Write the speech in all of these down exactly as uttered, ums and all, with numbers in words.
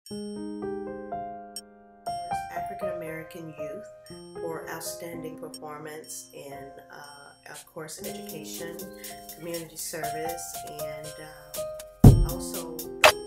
African American youth for outstanding performance in, uh, of course, education, community service, and uh, also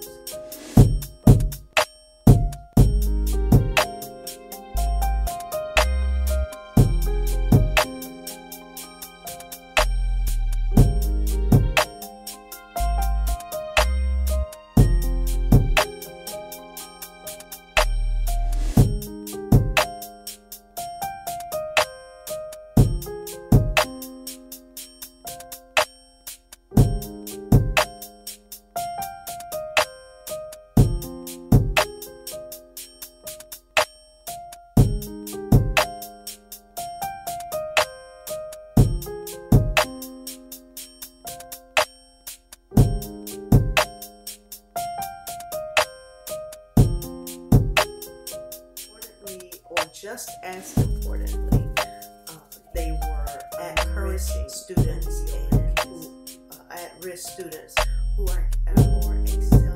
or just as importantly, uh, they were encouraging students and who, uh, at-risk students who are uh, or excelling.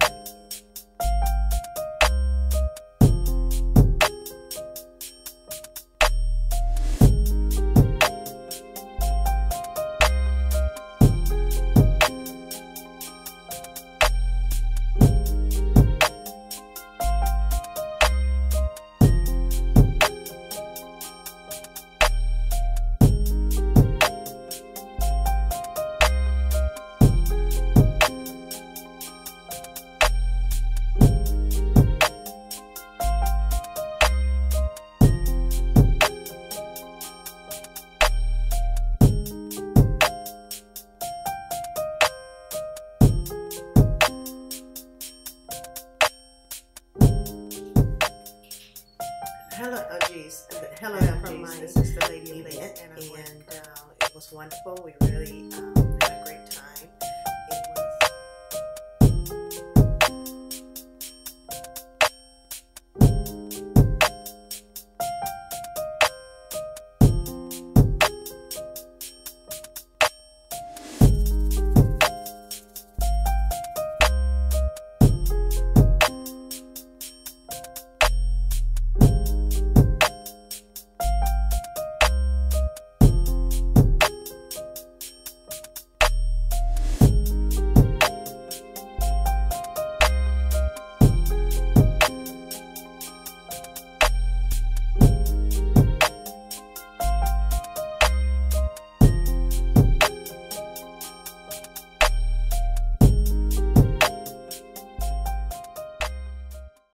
Hello, oh geez, hello, from my, this is the lady Lynette, and uh, it was wonderful. We really um,